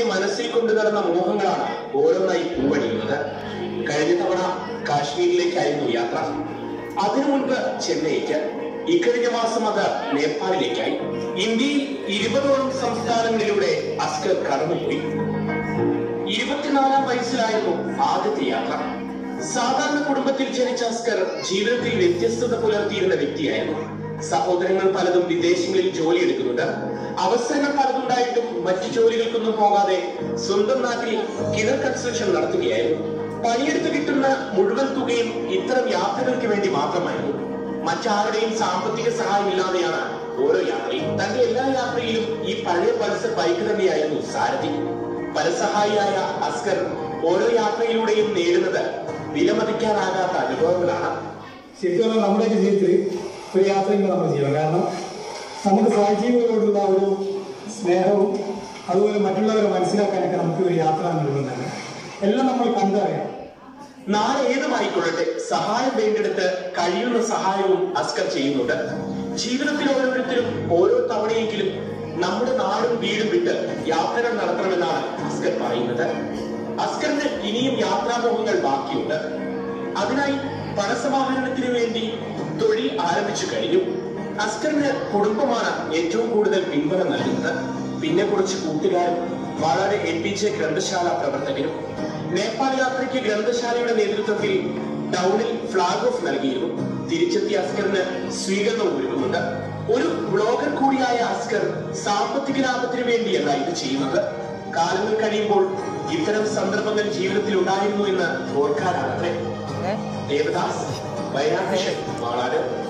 മനസ്സിൽ കൊണ്ടു നടന്ന മോഹങ്ങളാണ് ഓരോന്നായി പൂവണിയുന്നത്. കഴിഞ്ഞ തവണ കാശ്മീരിലേക്കായിരുന്നു യാത്ര. അതിനു മുൻപ് ചെന്നൈക്ക്, ഇക്കഴിഞ്ഞ മാസം അത് നേപ്പാളിലേക്കായി. ഇന്ത്യയിൽ 20ഓളം സംസ്ഥാനങ്ങളിലൂടെ അസ്കർ കടന്നുപോയി. 24-ാം വയസ്സിലായിരുന്നു ആദ്യത്തെ യാത്ര. സാധാരണ കുടുംബത്തിൽ ജനിച്ച അസ്കർ ജീവിതത്തിൽ വ്യത്യസ്തത പുലർത്തിയിരുന്ന വ്യക്തിയായിരുന്നു. സഹോദരങ്ങൾ പലതും വിദേശങ്ങളിൽ ജോലിയെടുക്കുന്നുണ്ട്. അവസരങ്ങൾ പലതുണ്ടായിട്ടും മറ്റു ജോലികൾക്കൊന്നും പോകാതെ സ്വന്തം നാട്ടിൽ കിണർ കൺസ്ട്രക്ഷൻ നടത്തുകയായിരുന്നു. പണിയെടുത്ത് കിട്ടുന്ന മുഴുവൻ തുകയും ഇത്തരം യാത്രകൾക്ക് വേണ്ടി മാത്രമായിരുന്നു. മറ്റാരുടെയും സാമ്പത്തിക സഹായം ഇല്ലാതെയാണ് ഓരോ യാത്രയും. തന്റെ എല്ലാ യാത്രയിലും ഈ പഴയ പൾസർ ബൈക്ക് തന്നെയായിരുന്നു സാരഥി. പരസഹായിയായ അസ്കർ ഓരോ യാത്രയിലൂടെയും നേടുന്നത് വിലമതിക്കാനാകാത്ത അനുഭവങ്ങളാണ്. ശരിക്കും നമ്മുടെ ജീവിതത്തിൽ ഒരു യാത്രയെങ്കിലും നമ്മൾ ചെയ്യണം. കാരണം നമുക്ക് സഹജീവികളോടുള്ള ഒരു സ്നേഹവും അതുപോലെ മറ്റുള്ളവരെ മനസ്സിലാക്കാനൊക്കെ നമുക്ക് ഒരു യാത്ര നൽകുന്നതാണ്. എല്ലാം നമ്മൾ കണ്ടറിയാം. നാളെ ഏതുമായിക്കൊള്ളട്ടെ, സഹായം വേണ്ടെടുത്ത് കഴിയുന്ന സഹായവും അസ്കർ ചെയ്യുന്നുണ്ട്. ജീവിതത്തിൽ ഓരോരുത്തരും ഓരോ തവണയെങ്കിലും നമ്മുടെ നാടും വീടും വിട്ട് യാത്രകൾ നടത്തണമെന്നാണ് അസ്കർ പറയുന്നത്. അസ്കറിന് ഇനിയും യാത്രാമോഹങ്ങൾ ബാക്കിയുണ്ട്. അതിനായി പണസമാഹരണത്തിന് വേണ്ടി തൊഴിൽ ആരംഭിച്ചു കഴിഞ്ഞു. അസ്കറിന് കുടുംബമാണ് ഏറ്റവും കൂടുതൽ പിന്തുണ നൽകുന്നത്. പിന്നെ കുറച്ച് കൂട്ടുകാരും വളരെ എൽപിജ ഗ്രന്ഥശാല പ്രവർത്തകരും. നേപ്പാൾ യാത്രയ്ക്ക് ഗ്രന്ഥശാലയുടെ നേതൃത്വത്തിൽ ടൗണിൽ ഫ്ലാഗ് ഓഫ് നൽകിയിരുന്നു. തിരിച്ചെത്തിയ അസ്കറിന് സ്വീകരണം ഒരുക്കുന്നുണ്ട്. ഒരു ബ്ലോഗർ കൂടിയായ അസ്കർ സാമ്പത്തിക ലാഭത്തിന് വേണ്ടിയല്ല ഇത് ചെയ്യുന്നത്. കാലങ്ങൾ കഴിയുമ്പോൾ ഇത്തരം സന്ദർഭങ്ങൾ ജീവിതത്തിൽ ഉണ്ടായിരുന്നു എന്ന് ഓർക്കാനാണത്രേ. ദേവദാസ്, വയനാട്, വാളാട്.